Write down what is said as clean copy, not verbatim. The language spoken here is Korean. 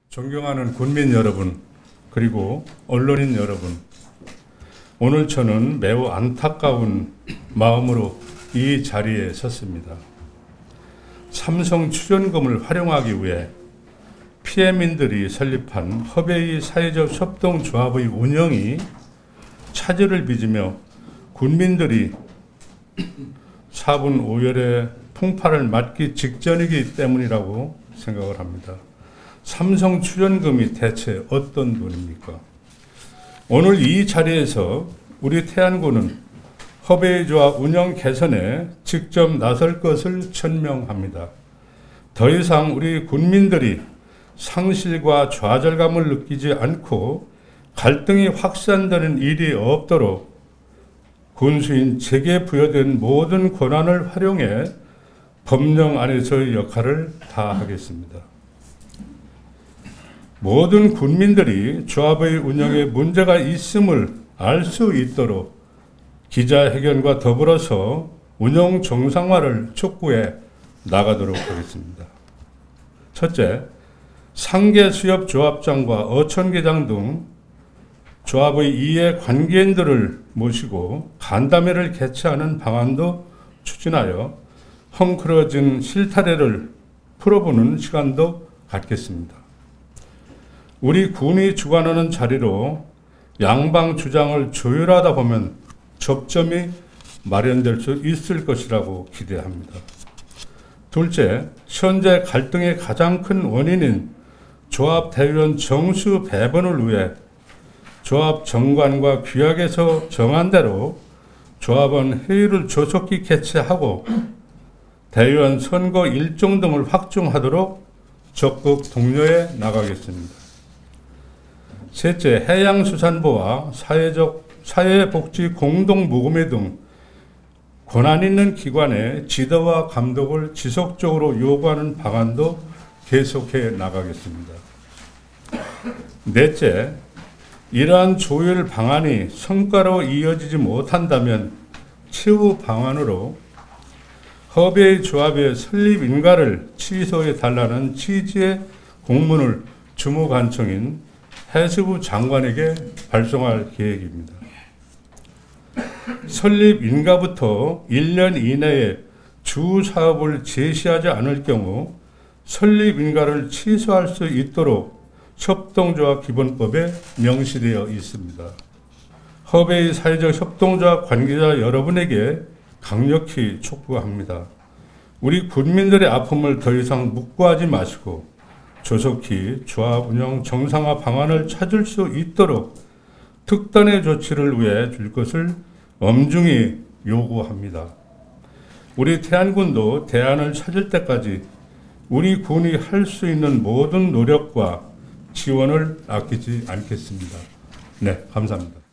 존경하는 군민 여러분, 그리고 언론인 여러분, 오늘 저는 매우 안타까운 마음으로 이 자리에 섰습니다. 삼성 출연금을 활용하기 위해 피해민들이 설립한 허베이 사회적 협동조합의 운영이 차질을 빚으며 군민들이 4분 5열의 풍파를 맞기 직전이기 때문이라고 생각을 합니다. 삼성 출연금이 대체 어떤 돈입니까? 오늘 이 자리에서 우리 태안군은 허베이 조합 운영 개선에 직접 나설 것을 천명합니다. 더 이상 우리 군민들이 상실과 좌절감을 느끼지 않고 갈등이 확산되는 일이 없도록 군수인 제게 부여된 모든 권한을 활용해 법령 안에서의 역할을 다하겠습니다. 모든 군민들이 조합의 운영에 문제가 있음을 알 수 있도록 기자회견과 더불어서 운영 정상화를 촉구해 나가도록 하겠습니다. 첫째, 상계수협조합장과 어촌계장 등 조합의 이해관계인들을 모시고 간담회를 개최하는 방안도 추진하여 헝클어진 실타래를 풀어보는 시간도 갖겠습니다. 우리 군이 주관하는 자리로 양방 주장을 조율하다 보면 접점이 마련될 수 있을 것이라고 기대합니다. 둘째, 현재 갈등의 가장 큰 원인인 조합 대의원 정수 배분을 위해 조합 정관과 규약에서 정한 대로 조합원 회의를 조속히 개최하고 대의원 선거 일정 등을 확정하도록 적극 독려해 나가겠습니다. 셋째, 해양수산부와 사회복지공동모금회 등 권한 있는 기관의 지도와 감독을 지속적으로 요구하는 방안도 계속해 나가겠습니다. 넷째, 이러한 조율 방안이 성과로 이어지지 못한다면 최후 방안으로 허베이 조합의 설립 인가를 취소해 달라는 취지의 공문을 주무관청인 해수부 장관에게 발송할 계획입니다. 설립 인가부터 1년 이내에 주 사업을 제시하지 않을 경우 설립 인가를 취소할 수 있도록 협동조합 기본법에 명시되어 있습니다. 허베이 사회적 협동조합 관계자 여러분에게 강력히 촉구합니다. 우리 군민들의 아픔을 더 이상 묵고하지 마시고 조속히 조합 운영 정상화 방안을 찾을 수 있도록 특단의 조치를 위해 줄 것을 엄중히 요구합니다. 우리 태안군도 대안을 찾을 때까지 우리 군이 할 수 있는 모든 노력과 지원을 아끼지 않겠습니다. 네, 감사합니다.